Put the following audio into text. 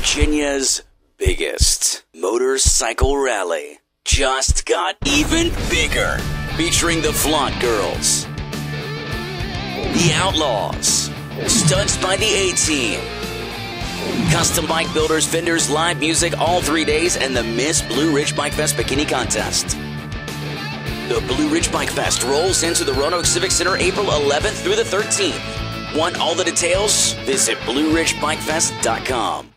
Virginia's biggest motorcycle rally just got even bigger, featuring the Flaunt Girls, the Outlaws, Stunts by the A-Team, custom bike builders, vendors, live music all 3 days, and the Miss Blue Ridge Bike Fest Bikini Contest. The Blue Ridge Bike Fest rolls into the Roanoke Civic Center April 11th through the 13th. Want all the details? Visit BlueRidgeBikeFest.com.